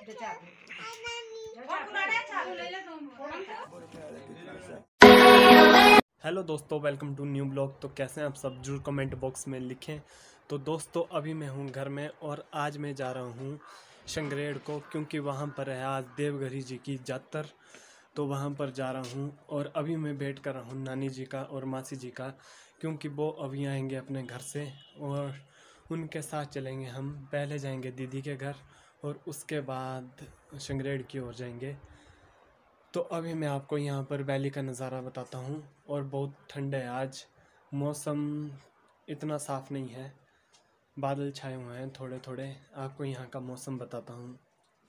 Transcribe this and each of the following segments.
Hello दोस्तों, welcome to new blog. तो कैसे हैं आप सब, जरूर कमेंट बॉक्स में लिखें। तो दोस्तों अभी मैं हूं घर में और आज मैं जा रहा हूं शंकरेड़ को, क्योंकि वहां पर है आज देवघरी जी की जातर। तो वहां पर जा रहा हूं और अभी मैं वेट कर रहा हूं नानी जी का और मासी जी का, क्योंकि वो अभी आएंगे अपने घर से और उनके साथ चलेंगे। हम पहले जाएंगे दीदी के घर और उसके बाद शंकरेड़ की ओर जाएंगे। तो अभी मैं आपको यहाँ पर वैली का नज़ारा बताता हूँ और बहुत ठंड है आज, मौसम इतना साफ़ नहीं है, बादल छाए हुए हैं थोड़े थोड़े। आपको यहाँ का मौसम बताता हूँ।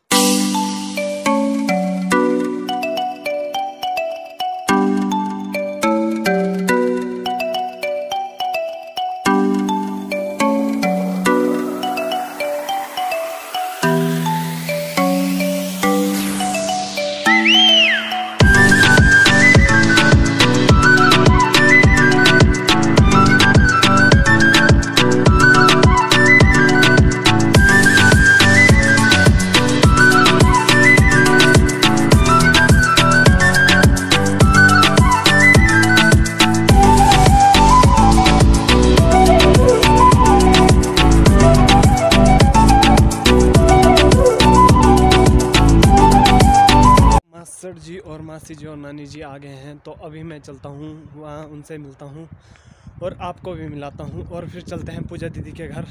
मास्टर जी और मासी जी और नानी जी आ गए हैं। तो अभी मैं चलता हूँ वहाँ, उनसे मिलता हूँ और आपको भी मिलाता हूँ और फिर चलते हैं पूजा दीदी के घर।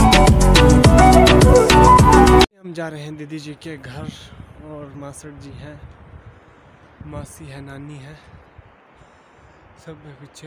हम जा रहे हैं दीदी जी के घर और मास्टर जी हैं, मासी है, नानी है, सब है पीछे।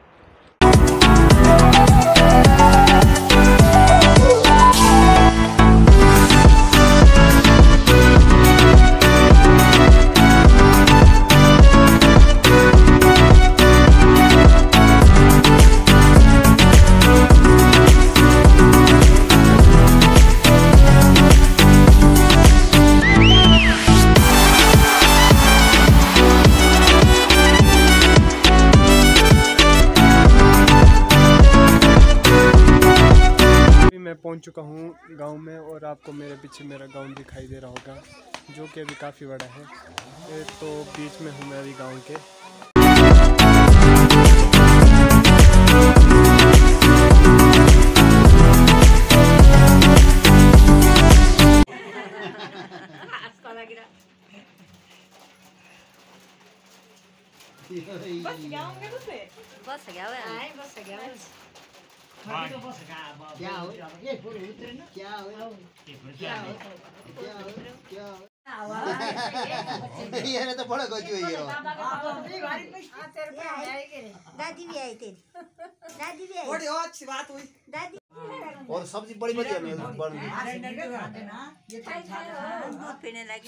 मैं पहुंच चुका हूं गांव में और आपको मेरे पीछे मेरा गांव दिखाई दे रहा होगा, जो कि अभी काफ़ी बड़ा है। तो बीच में हूं मैं अभी गांव के। बस गया होंगे तुझसे? बस गया हुआ है। बस गया है। क्या हो ये पूरे उतरे ना, क्या हो क्या हो क्या हो ये तो बड़ा गजू है ये। दादी भी आई तेरी, दादी भी आई। बड़ी अच्छी बात हुई। दादी और सब्जी बड़ी बढ़िया बन गई। दूध पीने लगी।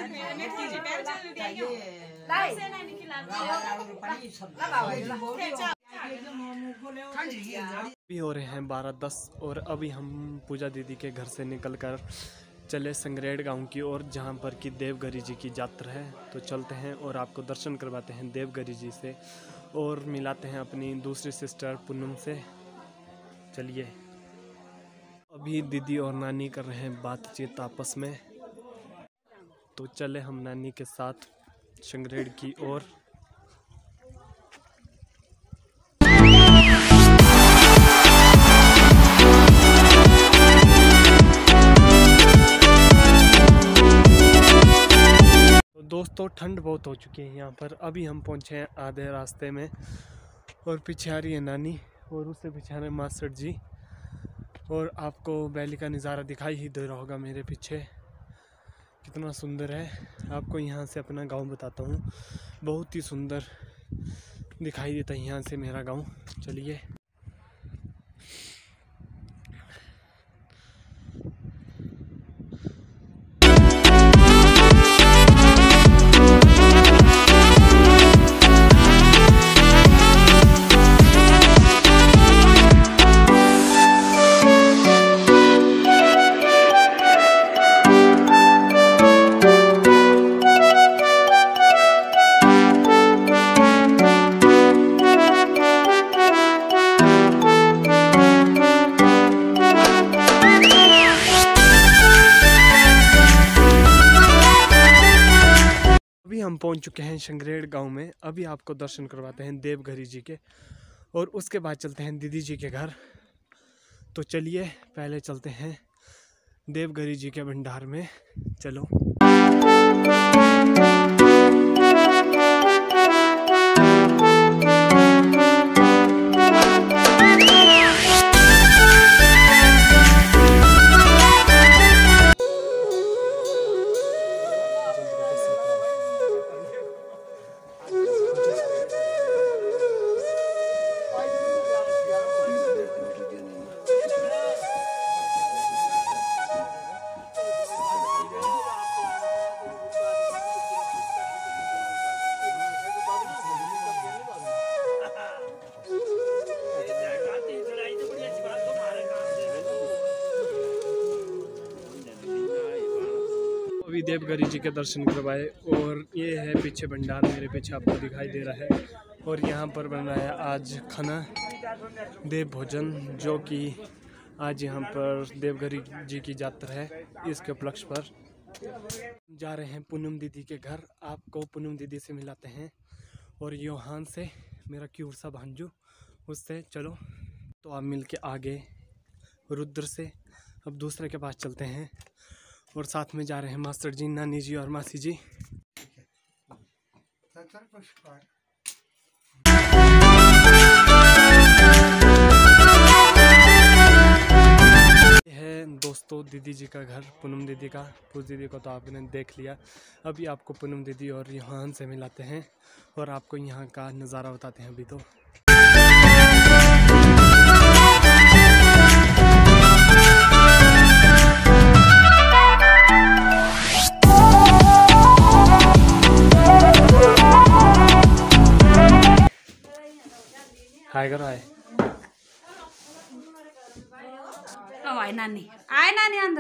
अभी हो रहे हैं 12:10 और अभी हम पूजा दीदी के घर से निकलकर चले शंकरेड़ गांव की ओर, जहां पर कि देवघरी जी की यात्रा है। तो चलते हैं और आपको दर्शन करवाते हैं देवघरी जी से और मिलाते हैं अपनी दूसरी सिस्टर पूनम से। चलिए, अभी दीदी और नानी कर रहे हैं बातचीत आपस में, तो चले हम नानी के साथ शंकरेड़ की ओर। दोस्तों ठंड बहुत हो चुकी है यहाँ पर। अभी हम पहुँचे हैं आधे रास्ते में और पीछे आ रही है नानी और उससे पीछे आ रहे हैं मास्टर जी। और आपको वैली का नज़ारा दिखाई ही दे रहा होगा मेरे पीछे, कितना सुंदर है। आपको यहाँ से अपना गांव बताता हूँ, बहुत ही सुंदर दिखाई देता है यहाँ से मेरा गांव। चलिए, हम पहुंच चुके हैं शंगरेड़ गांव में। अभी आपको दर्शन करवाते हैं देवघरी जी के और उसके बाद चलते हैं दीदी जी के घर। तो चलिए पहले चलते हैं देवघरी जी के भंडार में। चलो। अभी देवघरी जी के दर्शन करवाए और ये है पीछे भंडार, मेरे पीछे आपको दिखाई दे रहा है। और यहाँ पर बन रहा है आज खाना देव भोजन, जो कि आज यहाँ पर देवघरी जी की यात्रा है। इसके उपलक्ष्य पर जा रहे हैं पूनम दीदी के घर। आपको पूनम दीदी से मिलाते हैं और योहान से, मेरा क्यूट सा भांजू, उससे। चलो तो आप मिल के आगे रुद्र से अब दूसरे के पास चलते हैं और साथ में जा रहे हैं मास्टर जी, नानी जी और मासी जी। ये है दोस्तों दीदी जी का घर, पूनम दीदी का। पूज दीदी को तो आपने देख लिया। अभी आपको पूनम दीदी और यहाँ से मिलाते हैं और आपको यहाँ का नज़ारा बताते हैं। अभी तो हाय करो, हाय। आए नानी अंदर।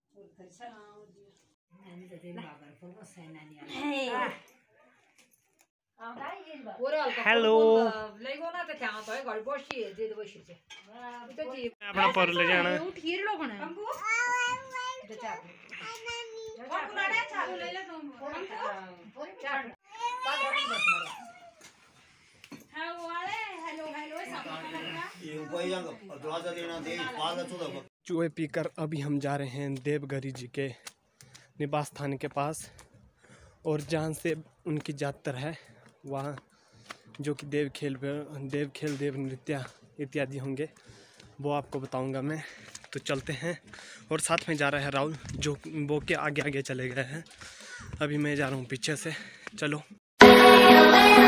हेलो। अपना पर ले जाना। चूहे पीकर अभी हम जा रहे हैं देवघरी जी के निवास स्थान के पास, और जहाँ से उनकी यात्रा है वहाँ, जो कि देव खेल देव नृत्य इत्यादि होंगे, वो आपको बताऊंगा मैं। तो चलते हैं। और साथ में जा रहा है राहुल, जो वो के आगे आगे चले गए हैं। अभी मैं जा रहा हूँ पीछे से। चलो।